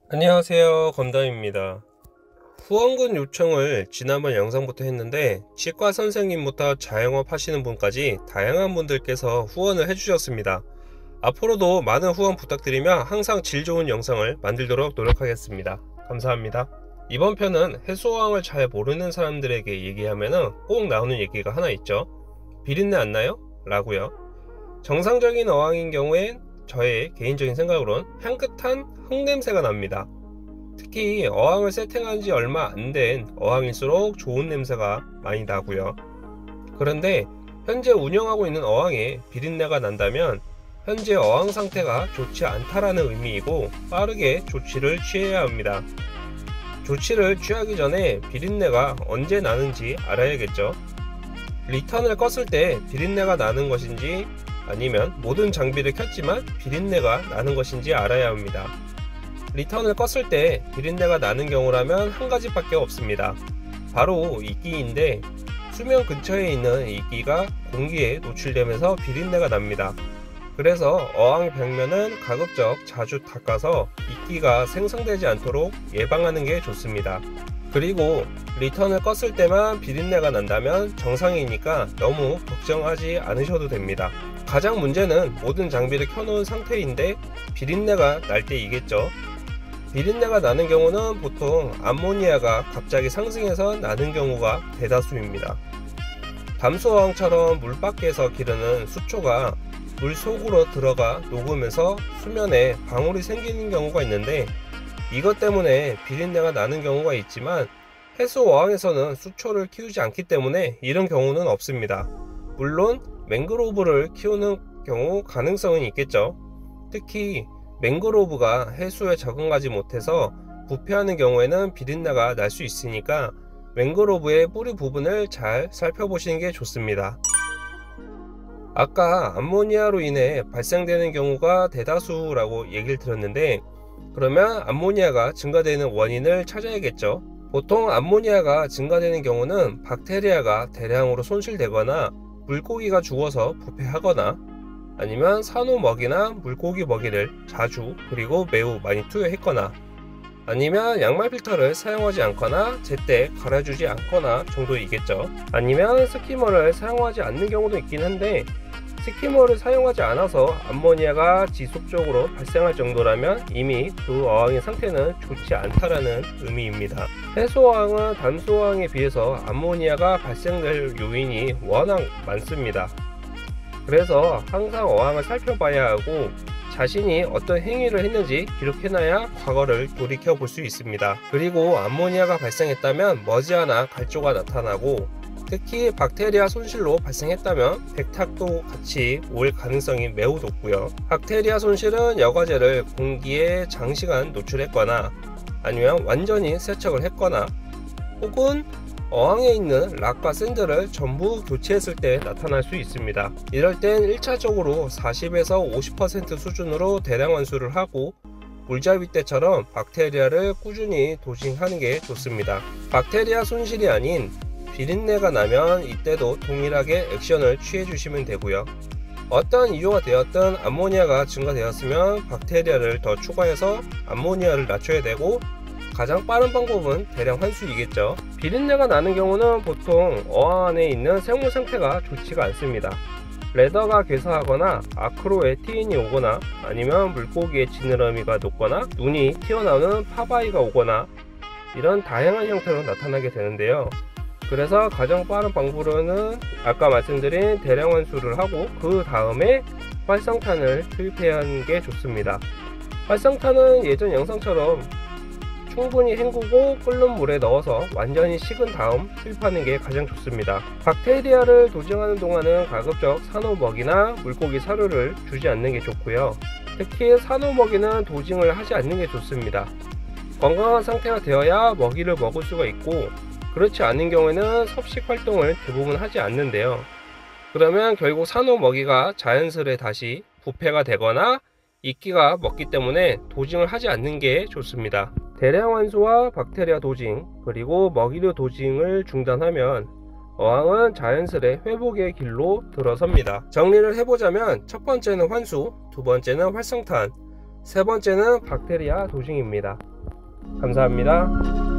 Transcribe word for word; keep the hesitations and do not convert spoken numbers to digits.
안녕하세요, 검담입니다. 후원금 요청을 지난번 영상부터 했는데 치과 선생님부터 자영업 하시는 분까지 다양한 분들께서 후원을 해주셨습니다. 앞으로도 많은 후원 부탁드리며 항상 질 좋은 영상을 만들도록 노력하겠습니다. 감사합니다. 이번 편은 해수어항을 잘 모르는 사람들에게 얘기하면 꼭 나오는 얘기가 하나 있죠. 비린내 안 나요? 라고요. 정상적인 어항인 경우엔 저의 개인적인 생각으론 향긋한 흙냄새가 납니다. 특히 어항을 세팅한 지 얼마 안 된 어항일수록 좋은 냄새가 많이 나고요. 그런데 현재 운영하고 있는 어항에 비린내가 난다면 현재 어항 상태가 좋지 않다라는 의미이고 빠르게 조치를 취해야 합니다. 조치를 취하기 전에 비린내가 언제 나는지 알아야겠죠. 리턴을 껐을 때 비린내가 나는 것인지 아니면 모든 장비를 켰지만 비린내가 나는 것인지 알아야 합니다. 리턴을 껐을 때 비린내가 나는 경우라면 한 가지밖에 없습니다. 바로 이끼인데 수면 근처에 있는 이끼가 공기에 노출되면서 비린내가 납니다. 그래서 어항 벽면은 가급적 자주 닦아서 이끼가 생성되지 않도록 예방하는 게 좋습니다. 그리고 리턴을 껐을 때만 비린내가 난다면 정상이니까 너무 걱정하지 않으셔도 됩니다. 가장 문제는 모든 장비를 켜놓은 상태인데 비린내가 날 때이겠죠. 비린내가 나는 경우는 보통 암모니아가 갑자기 상승해서 나는 경우가 대다수입니다. 담수어항처럼 물 밖에서 기르는 수초가 물 속으로 들어가 녹으면서 수면에 방울이 생기는 경우가 있는데 이것 때문에 비린내가 나는 경우가 있지만 해수어항에서는 수초를 키우지 않기 때문에 이런 경우는 없습니다. 물론 맹그로브를 키우는 경우 가능성은 있겠죠. 특히 맹그로브가 해수에 적응하지 못해서 부패하는 경우에는 비린내가 날 수 있으니까 맹그로브의 뿌리 부분을 잘 살펴보시는 게 좋습니다. 아까 암모니아로 인해 발생되는 경우가 대다수라고 얘기를 드렸는데 그러면 암모니아가 증가되는 원인을 찾아야겠죠. 보통 암모니아가 증가되는 경우는 박테리아가 대량으로 손실되거나 물고기가 죽어서 부패하거나 아니면 산호 먹이나 물고기 먹이를 자주 그리고 매우 많이 투여했거나 아니면 양말 필터를 사용하지 않거나 제때 갈아주지 않거나 정도이겠죠. 아니면 스키머를 사용하지 않는 경우도 있긴 한데 스키머를 사용하지 않아서 암모니아가 지속적으로 발생할 정도라면 이미 그 어항의 상태는 좋지 않다라는 의미입니다. 해수어항은 담수어항에 비해서 암모니아가 발생될 요인이 워낙 많습니다. 그래서 항상 어항을 살펴봐야 하고 자신이 어떤 행위를 했는지 기록해놔야 과거를 돌이켜 볼 수 있습니다. 그리고 암모니아가 발생했다면 머지않아 갈조가 나타나고 특히 박테리아 손실로 발생했다면 백탁도 같이 올 가능성이 매우 높고요. 박테리아 손실은 여과제를 공기에 장시간 노출했거나 아니면 완전히 세척을 했거나 혹은 어항에 있는 락과 샌드를 전부 교체했을 때 나타날 수 있습니다. 이럴 땐 일 차적으로 사십에서 오십 퍼센트 수준으로 대량 환수를 하고 물잡이 때처럼 박테리아를 꾸준히 도징하는 게 좋습니다. 박테리아 손실이 아닌 비린내가 나면 이때도 동일하게 액션을 취해 주시면 되고요. 어떤 이유가 되었든 암모니아가 증가되었으면 박테리아를 더 추가해서 암모니아를 낮춰야 되고 가장 빠른 방법은 대량 환수이겠죠. 비린내가 나는 경우는 보통 어항 안에 있는 생물 상태가 좋지가 않습니다. 레더가 괴사하거나 아크로에티인이 오거나 아니면 물고기의 지느러미가 녹거나 눈이 튀어나오는 파바이가 오거나 이런 다양한 형태로 나타나게 되는데요. 그래서 가장 빠른 방법으로는 아까 말씀드린 대량 환수를 하고 그 다음에 활성탄을 투입해야 하는 게 좋습니다. 활성탄은 예전 영상처럼 충분히 헹구고 끓는 물에 넣어서 완전히 식은 다음 투입하는 게 가장 좋습니다. 박테리아를 도징하는 동안은 가급적 산호 먹이나 물고기 사료를 주지 않는 게 좋고요. 특히 산호 먹이는 도징을 하지 않는 게 좋습니다. 건강한 상태가 되어야 먹이를 먹을 수가 있고 그렇지 않은 경우에는 섭식 활동을 대부분 하지 않는데요. 그러면 결국 산호 먹이가 자연스레 다시 부패가 되거나 이끼가 먹기 때문에 도징을 하지 않는 게 좋습니다. 대량 환수와 박테리아 도징 그리고 먹이류 도징을 중단하면 어항은 자연스레 회복의 길로 들어섭니다. 정리를 해보자면 첫 번째는 환수, 두 번째는 활성탄, 세 번째는 박테리아 도징입니다. 감사합니다.